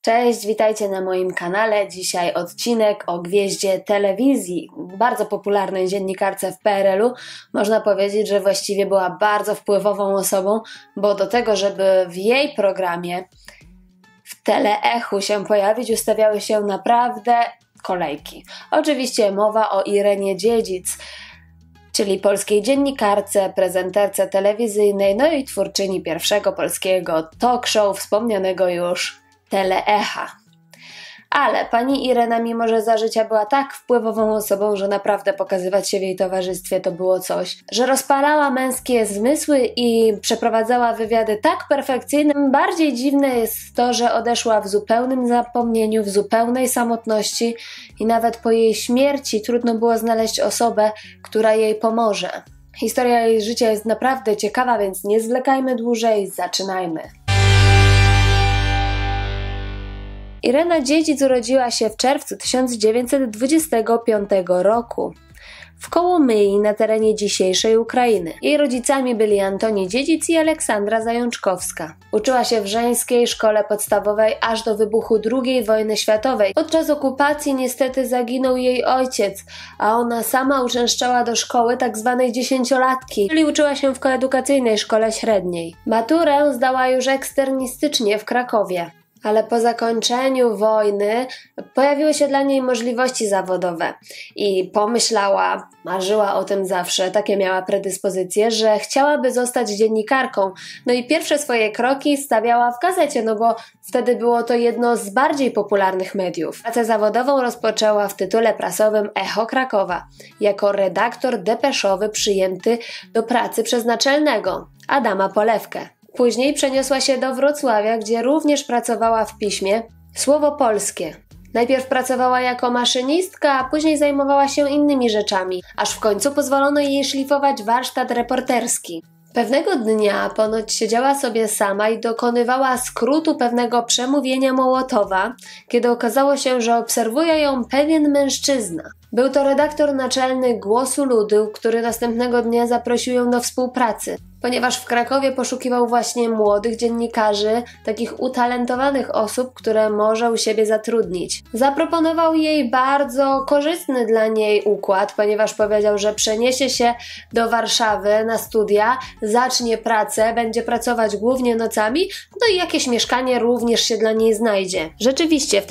Cześć, witajcie na moim kanale. Dzisiaj odcinek o gwieździe telewizji, bardzo popularnej dziennikarce w PRL-u. Można powiedzieć, że właściwie była bardzo wpływową osobą, bo do tego, żeby w jej programie w Teleechu się pojawić, ustawiały się naprawdę kolejki. Oczywiście mowa o Irenie Dziedzic, czyli polskiej dziennikarce, prezenterce telewizyjnej, no i twórczyni pierwszego polskiego talk show, wspomnianego już Teleecha. Ale pani Irena, mimo że za życia była tak wpływową osobą, że naprawdę pokazywać się w jej towarzystwie to było coś, że rozpalała męskie zmysły i przeprowadzała wywiady tak perfekcyjne. Bardziej dziwne jest to, że odeszła w zupełnym zapomnieniu, w zupełnej samotności i nawet po jej śmierci trudno było znaleźć osobę, która jej pomoże. Historia jej życia jest naprawdę ciekawa, więc nie zwlekajmy dłużej, zaczynajmy. Irena Dziedzic urodziła się w czerwcu 1925 roku w Kołomyi na terenie dzisiejszej Ukrainy. Jej rodzicami byli Antoni Dziedzic i Aleksandra Zajączkowska. Uczyła się w żeńskiej szkole podstawowej aż do wybuchu II wojny światowej. Podczas okupacji niestety zaginął jej ojciec, a ona sama uczęszczała do szkoły tzw. dziesięciolatki, czyli uczyła się w koedukacyjnej szkole średniej. Maturę zdała już eksternistycznie w Krakowie. Ale po zakończeniu wojny pojawiły się dla niej możliwości zawodowe i pomyślała, marzyła o tym zawsze, takie miała predyspozycje, że chciałaby zostać dziennikarką. No i pierwsze swoje kroki stawiała w gazecie, no bo wtedy było to jedno z bardziej popularnych mediów. Pracę zawodową rozpoczęła w tytule prasowym Echo Krakowa, jako redaktor depeszowy przyjęty do pracy przez naczelnego, Adama Polewkę. Później przeniosła się do Wrocławia, gdzie również pracowała w piśmie Słowo Polskie. Najpierw pracowała jako maszynistka, a później zajmowała się innymi rzeczami, aż w końcu pozwolono jej szlifować warsztat reporterski. Pewnego dnia ponoć siedziała sobie sama i dokonywała skrótu pewnego przemówienia Mołotowa, kiedy okazało się, że obserwuje ją pewien mężczyzna. Był to redaktor naczelny Głosu Ludu, który następnego dnia zaprosił ją do współpracy, ponieważ w Krakowie poszukiwał właśnie młodych dziennikarzy, takich utalentowanych osób, które może u siebie zatrudnić. Zaproponował jej bardzo korzystny dla niej układ, ponieważ powiedział, że przeniesie się do Warszawy na studia, zacznie pracę, będzie pracować głównie nocami, no i jakieś mieszkanie również się dla niej znajdzie. Rzeczywiście w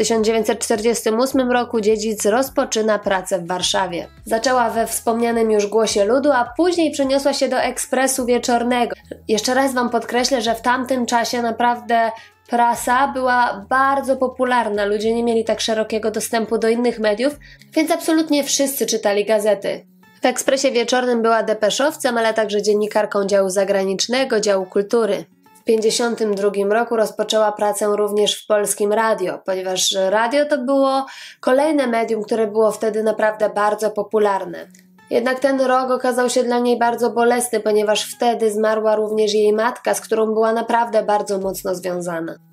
1948 roku Dziedzic rozpoczyna pracę w Warszawie. Zaczęła we wspomnianym już Głosie Ludu, a później przeniosła się do Ekspresu Wieczornego. Jeszcze raz wam podkreślę, że w tamtym czasie naprawdę prasa była bardzo popularna, ludzie nie mieli tak szerokiego dostępu do innych mediów, więc absolutnie wszyscy czytali gazety. W Ekspresie Wieczornym była depeszowcem, ale także dziennikarką działu zagranicznego, działu kultury. W 1952 roku rozpoczęła pracę również w Polskim Radio, ponieważ radio to było kolejne medium, które było wtedy naprawdę bardzo popularne. Jednak ten rok okazał się dla niej bardzo bolesny, ponieważ wtedy zmarła również jej matka, z którą była naprawdę bardzo mocno związana. W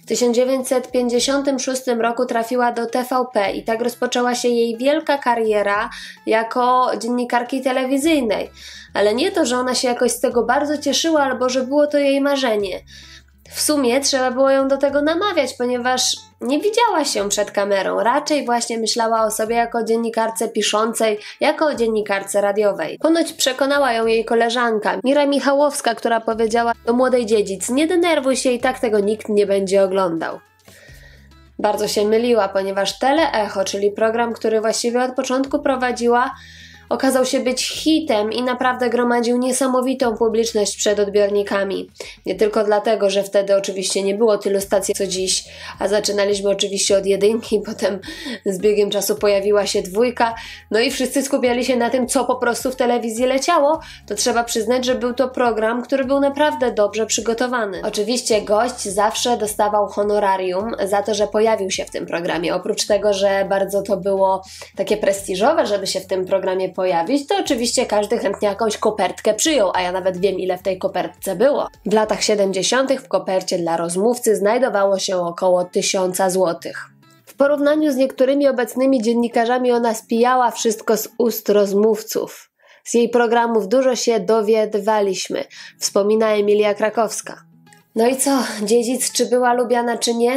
1956 roku trafiła do TVP i tak rozpoczęła się jej wielka kariera jako dziennikarki telewizyjnej. Ale nie to, że ona się jakoś z tego bardzo cieszyła, albo że było to jej marzenie. W sumie trzeba było ją do tego namawiać, ponieważ nie widziała się przed kamerą, raczej właśnie myślała o sobie jako dziennikarce piszącej, jako o dziennikarce radiowej. Ponoć przekonała ją jej koleżanka Mira Michałowska, która powiedziała do młodej Dziedzic: nie denerwuj się, i tak tego nikt nie będzie oglądał. Bardzo się myliła, ponieważ Teleecho, czyli program, który właściwie od początku prowadziła, okazał się być hitem i naprawdę gromadził niesamowitą publiczność przed odbiornikami. Nie tylko dlatego, że wtedy oczywiście nie było tylu stacji co dziś, a zaczynaliśmy oczywiście od jedynki, potem z biegiem czasu pojawiła się dwójka, no i wszyscy skupiali się na tym, co po prostu w telewizji leciało. To trzeba przyznać, że był to program, który był naprawdę dobrze przygotowany. Oczywiście gość zawsze dostawał honorarium za to, że pojawił się w tym programie. Oprócz tego, że bardzo to było takie prestiżowe, żeby się w tym programie pojawić, to oczywiście każdy chętnie jakąś kopertkę przyjął, a ja nawet wiem, ile w tej kopertce było. W latach 70. w kopercie dla rozmówcy znajdowało się około 1000 złotych. W porównaniu z niektórymi obecnymi dziennikarzami ona spijała wszystko z ust rozmówców. Z jej programów dużo się dowiadywaliśmy, wspomina Emilia Krakowska. No i co, Dziedzic czy była lubiana czy nie?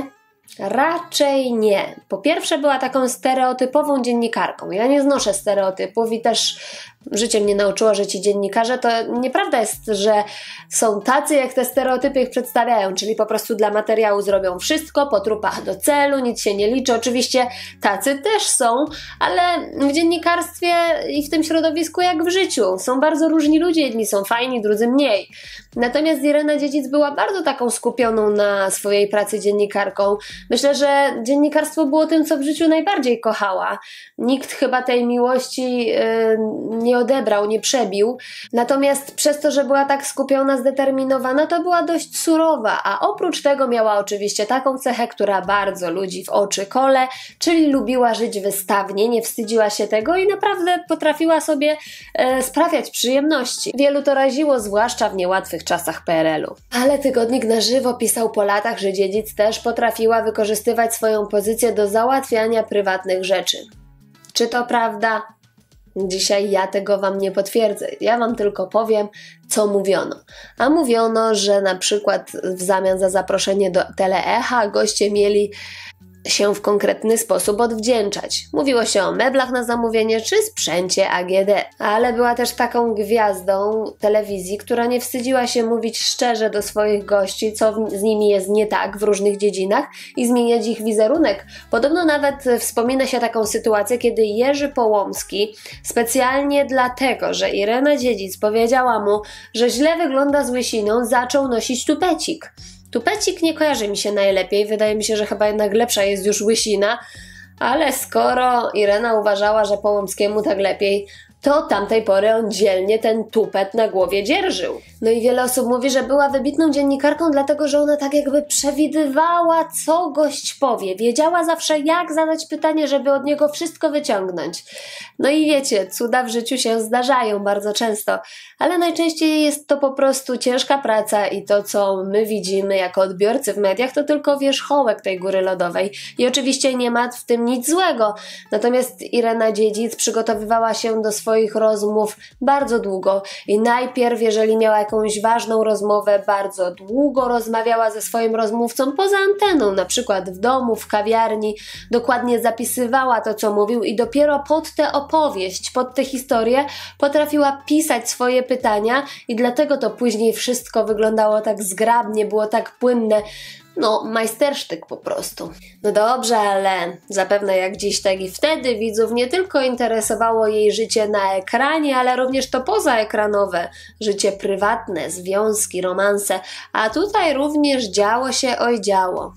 Raczej nie. Po pierwsze, była taką stereotypową dziennikarką. Ja nie znoszę stereotypów i też życie mnie nauczyło, że ci dziennikarze to nieprawda jest, że są tacy, jak te stereotypy ich przedstawiają, czyli po prostu dla materiału zrobią wszystko, po trupach do celu, nic się nie liczy. Oczywiście tacy też są, ale w dziennikarstwie i w tym środowisku jak w życiu są bardzo różni ludzie, jedni są fajni, drudzy mniej. Natomiast Irena Dziedzic była bardzo taką skupioną na swojej pracy dziennikarką. Myślę, że dziennikarstwo było tym, co w życiu najbardziej kochała. Nikt chyba tej miłości nie odebrał, nie przebił. Natomiast przez to, że była tak skupiona, zdeterminowana, to była dość surowa, a oprócz tego miała oczywiście taką cechę, która bardzo ludzi w oczy kole, czyli lubiła żyć wystawnie, nie wstydziła się tego i naprawdę potrafiła sobie sprawiać przyjemności. Wielu to raziło, zwłaszcza w niełatwych czasach PRL-u. Ale tygodnik Na Żywo pisał po latach, że Dziedzic też potrafiła wykorzystywać swoją pozycję do załatwiania prywatnych rzeczy. Czy to prawda? Dzisiaj ja tego wam nie potwierdzę. Ja wam tylko powiem, co mówiono. A mówiono, że na przykład w zamian za zaproszenie do Teleecha goście mieli się w konkretny sposób odwdzięczać. Mówiło się o meblach na zamówienie czy sprzęcie AGD. Ale była też taką gwiazdą telewizji, która nie wstydziła się mówić szczerze do swoich gości, co z nimi jest nie tak w różnych dziedzinach i zmieniać ich wizerunek. Podobno nawet wspomina się taką sytuację, kiedy Jerzy Połomski specjalnie dlatego, że Irena Dziedzic powiedziała mu, że źle wygląda z łysiną, zaczął nosić tupecik. Tupecik nie kojarzy mi się najlepiej, wydaje mi się, że chyba jednak lepsza jest już łysina, ale skoro Irena uważała, że Połomskiemu tak lepiej, to od tamtej pory on dzielnie ten tupet na głowie dzierżył. No i wiele osób mówi, że była wybitną dziennikarką, dlatego że ona tak jakby przewidywała, co gość powie. Wiedziała zawsze, jak zadać pytanie, żeby od niego wszystko wyciągnąć. No i wiecie, cuda w życiu się zdarzają bardzo często, ale najczęściej jest to po prostu ciężka praca i to, co my widzimy jako odbiorcy w mediach, to tylko wierzchołek tej góry lodowej. I oczywiście nie ma w tym nic złego. Natomiast Irena Dziedzic przygotowywała się do swoich rozmów bardzo długo i najpierw, jeżeli miała jakąś ważną rozmowę, bardzo długo rozmawiała ze swoim rozmówcą poza anteną, na przykład w domu, w kawiarni, dokładnie zapisywała to, co mówił i dopiero pod tę opowieść, pod tę historię potrafiła pisać swoje pytania i dlatego to później wszystko wyglądało tak zgrabnie, było tak płynne. No, majstersztyk po prostu. No dobrze, ale zapewne jak dziś, tak i wtedy widzów nie tylko interesowało jej życie na ekranie, ale również to pozaekranowe, życie prywatne, związki, romanse, a tutaj również działo się działo.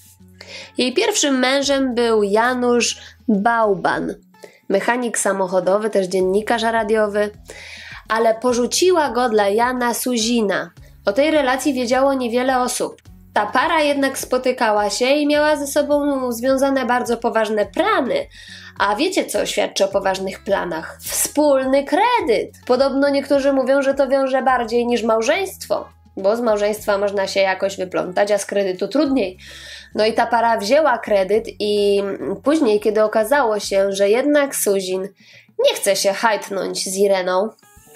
Jej pierwszym mężem był Janusz Bałban, mechanik samochodowy, też dziennikarz radiowy, ale porzuciła go dla Jana Suzina. O tej relacji wiedziało niewiele osób. Ta para jednak spotykała się i miała ze sobą związane bardzo poważne plany. A wiecie, co świadczy o poważnych planach? Wspólny kredyt! Podobno niektórzy mówią, że to wiąże bardziej niż małżeństwo, bo z małżeństwa można się jakoś wyplątać, a z kredytu trudniej. No i ta para wzięła kredyt i później, kiedy okazało się, że jednak Suzin nie chce się hajtnąć z Ireną,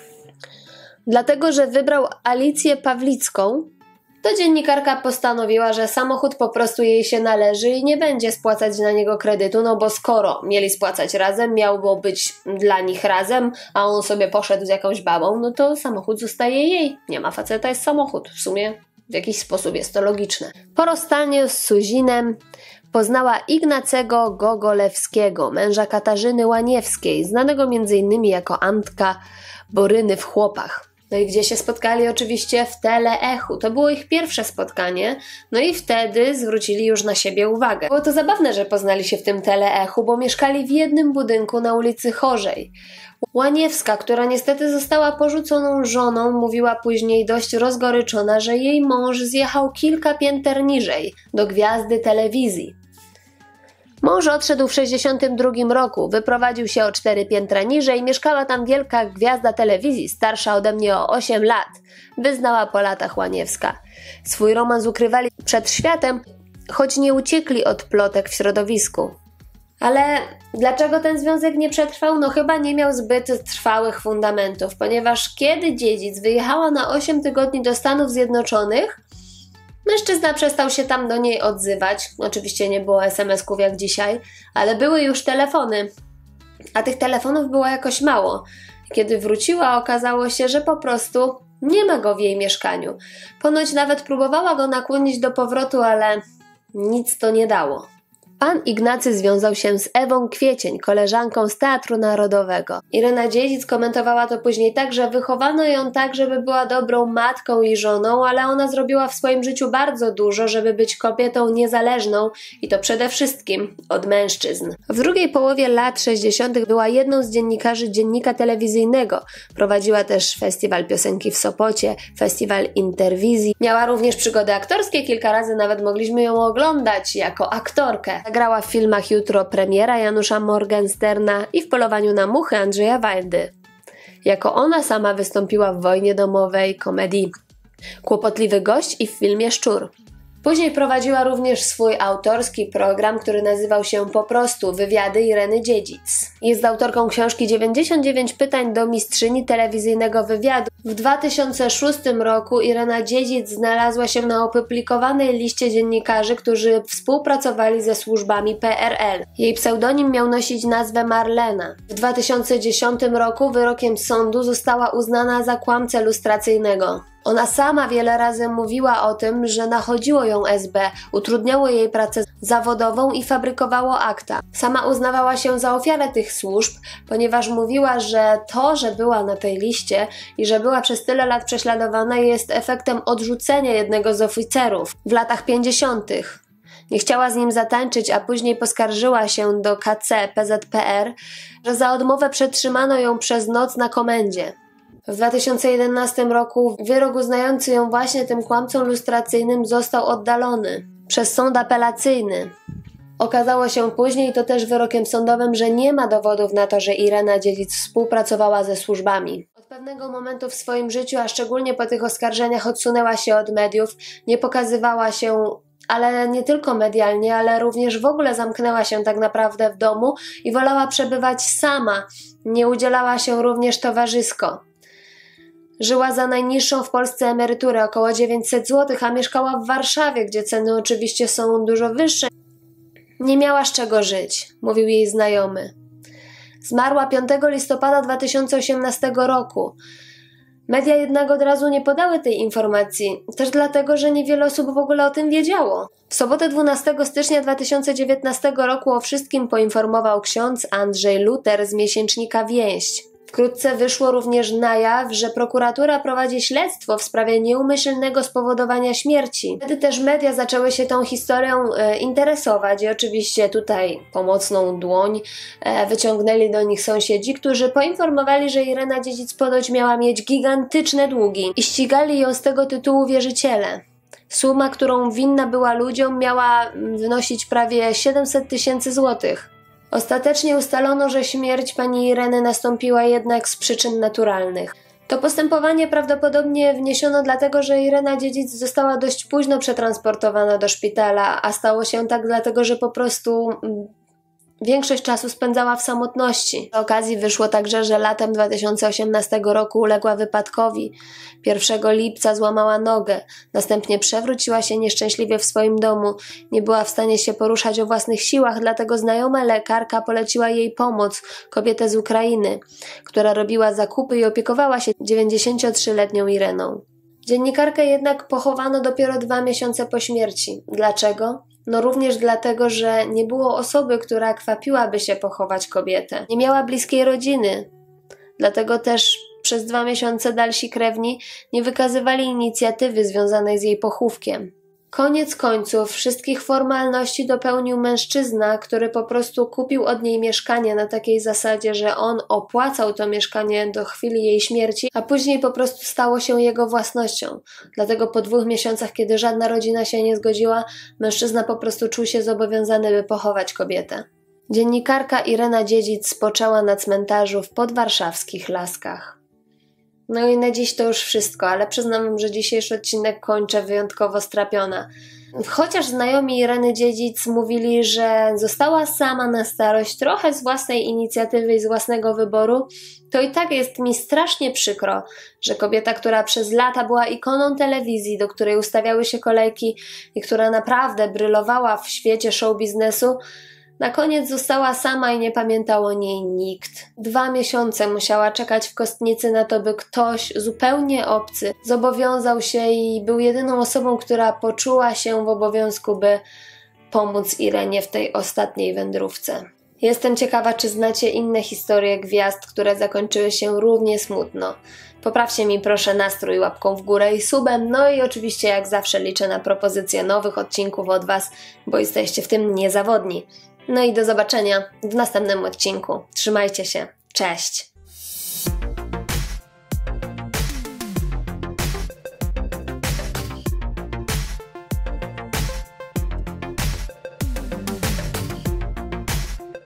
dlatego że wybrał Alicję Pawlicką, to dziennikarka postanowiła, że samochód po prostu jej się należy i nie będzie spłacać na niego kredytu, no bo skoro mieli spłacać razem, miało być dla nich razem, a on sobie poszedł z jakąś babą, no to samochód zostaje jej. Nie ma faceta, jest samochód. W sumie w jakiś sposób jest to logiczne. Po rozstaniu z Suzinem poznała Ignacego Gogolewskiego, męża Katarzyny Łaniewskiej, znanego m.in. jako Antka Boryny w Chłopach. No i gdzie się spotkali? Oczywiście w Teleechu. To było ich pierwsze spotkanie, no i wtedy zwrócili już na siebie uwagę. Było to zabawne, że poznali się w tym Teleechu, bo mieszkali w jednym budynku na ulicy Chorzej. Łaniewska, która niestety została porzuconą żoną, mówiła później dość rozgoryczona, że jej mąż zjechał kilka pięter niżej, do gwiazdy telewizji. Mąż odszedł w 1962 roku, wyprowadził się o 4 piętra niżej, mieszkała tam wielka gwiazda telewizji, starsza ode mnie o 8 lat, wyznała po latach Łaniewska. Swój romans ukrywali przed światem, choć nie uciekli od plotek w środowisku. Ale dlaczego ten związek nie przetrwał? No chyba nie miał zbyt trwałych fundamentów, ponieważ kiedy Dziedzic wyjechała na 8 tygodni do Stanów Zjednoczonych, Mężczyzna przestał się tam do niej odzywać. Oczywiście nie było SMS-ków jak dzisiaj, ale były już telefony. A tych telefonów było jakoś mało. Kiedy wróciła, okazało się, że po prostu nie ma go w jej mieszkaniu. Ponoć nawet próbowała go nakłonić do powrotu, ale nic to nie dało. Pan Ignacy związał się z Ewą Kwiecień, koleżanką z Teatru Narodowego. Irena Dziedzic komentowała to później tak, że wychowano ją tak, żeby była dobrą matką i żoną, ale ona zrobiła w swoim życiu bardzo dużo, żeby być kobietą niezależną i to przede wszystkim od mężczyzn. W drugiej połowie lat 60. była jedną z dziennikarzy dziennika telewizyjnego. Prowadziła też festiwal piosenki w Sopocie, festiwal Interwizji. Miała również przygody aktorskie, kilka razy nawet mogliśmy ją oglądać jako aktorkę. Grała w filmach Jutro premiera Janusza Morgensterna i w Polowaniu na muchy Andrzeja Wajdy. Jako ona sama wystąpiła w Wojnie domowej, komedii Kłopotliwy gość i w filmie Szczur. Później prowadziła również swój autorski program, który nazywał się po prostu Wywiady Ireny Dziedzic. Jest autorką książki 99 pytań do mistrzyni telewizyjnego wywiadu. W 2006 roku Irena Dziedzic znalazła się na opublikowanej liście dziennikarzy, którzy współpracowali ze służbami PRL. Jej pseudonim miał nosić nazwę Marlena. W 2010 roku wyrokiem sądu została uznana za kłamcę lustracyjnego. Ona sama wiele razy mówiła o tym, że nachodziło ją SB, utrudniało jej pracę zawodową i fabrykowało akta. Sama uznawała się za ofiarę tych służb, ponieważ mówiła, że to, że była na tej liście i że była przez tyle lat prześladowana, jest efektem odrzucenia jednego z oficerów w latach 50. Nie chciała z nim zatańczyć, a później poskarżyła się do KC PZPR, że za odmowę przetrzymano ją przez noc na komendzie. W 2011 roku wyrok uznający ją właśnie tym kłamcą lustracyjnym został oddalony przez sąd apelacyjny. Okazało się później, to też wyrokiem sądowym, że nie ma dowodów na to, że Irena Dziedzic współpracowała ze służbami. Od pewnego momentu w swoim życiu, a szczególnie po tych oskarżeniach, odsunęła się od mediów, nie pokazywała się, ale nie tylko medialnie, ale również w ogóle zamknęła się tak naprawdę w domu i wolała przebywać sama. Nie udzielała się również towarzysko. Żyła za najniższą w Polsce emeryturę, około 900 zł, a mieszkała w Warszawie, gdzie ceny oczywiście są dużo wyższe. Nie miała z czego żyć, mówił jej znajomy. Zmarła 5 listopada 2018 roku. Media jednak od razu nie podały tej informacji, też dlatego, że niewiele osób w ogóle o tym wiedziało. W sobotę 12 stycznia 2019 roku o wszystkim poinformował ksiądz Andrzej Luter z miesięcznika Wieść. Wkrótce wyszło również na jaw, że prokuratura prowadzi śledztwo w sprawie nieumyślnego spowodowania śmierci. Wtedy też media zaczęły się tą historią interesować i oczywiście tutaj pomocną dłoń wyciągnęli do nich sąsiedzi, którzy poinformowali, że Irena Dziedzic ponoć miała mieć gigantyczne długi i ścigali ją z tego tytułu wierzyciele. Suma, którą winna była ludziom, miała wynosić prawie 700 000 złotych. Ostatecznie ustalono, że śmierć pani Ireny nastąpiła jednak z przyczyn naturalnych. To postępowanie prawdopodobnie wniesiono dlatego, że Irena Dziedzic została dość późno przetransportowana do szpitala, a stało się tak dlatego, że po prostu większość czasu spędzała w samotności. Z okazji wyszło także, że latem 2018 roku uległa wypadkowi. 1 lipca złamała nogę, następnie przewróciła się nieszczęśliwie w swoim domu. Nie była w stanie się poruszać o własnych siłach, dlatego znajoma lekarka poleciła jej pomoc, kobietę z Ukrainy, która robiła zakupy i opiekowała się 93-letnią Ireną. Dziennikarkę jednak pochowano dopiero 2 miesiące po śmierci. Dlaczego? No również dlatego, że nie było osoby, która kwapiłaby się pochować kobietę. Nie miała bliskiej rodziny. Dlatego też przez 2 miesiące dalsi krewni nie wykazywali inicjatywy związanej z jej pochówkiem. Koniec końców wszystkich formalności dopełnił mężczyzna, który po prostu kupił od niej mieszkanie na takiej zasadzie, że on opłacał to mieszkanie do chwili jej śmierci, a później po prostu stało się jego własnością. Dlatego po 2 miesiącach, kiedy żadna rodzina się nie zgodziła, mężczyzna po prostu czuł się zobowiązany, by pochować kobietę. Dziennikarka Irena Dziedzic spoczęła na cmentarzu w podwarszawskich Laskach. No i na dziś to już wszystko, ale przyznam, że dzisiejszy odcinek kończę wyjątkowo strapiona. Chociaż znajomi Ireny Dziedzic mówili, że została sama na starość, trochę z własnej inicjatywy i z własnego wyboru, to i tak jest mi strasznie przykro, że kobieta, która przez lata była ikoną telewizji, do której ustawiały się kolejki i która naprawdę brylowała w świecie show biznesu, na koniec została sama i nie pamiętał o niej nikt. 2 miesiące musiała czekać w kostnicy na to, by ktoś zupełnie obcy zobowiązał się i był jedyną osobą, która poczuła się w obowiązku, by pomóc Irenie w tej ostatniej wędrówce. Jestem ciekawa, czy znacie inne historie gwiazd, które zakończyły się równie smutno. Poprawcie mi proszę nastrój łapką w górę i subem, no i oczywiście jak zawsze liczę na propozycje nowych odcinków od Was, bo jesteście w tym niezawodni. No i do zobaczenia w następnym odcinku. Trzymajcie się. Cześć!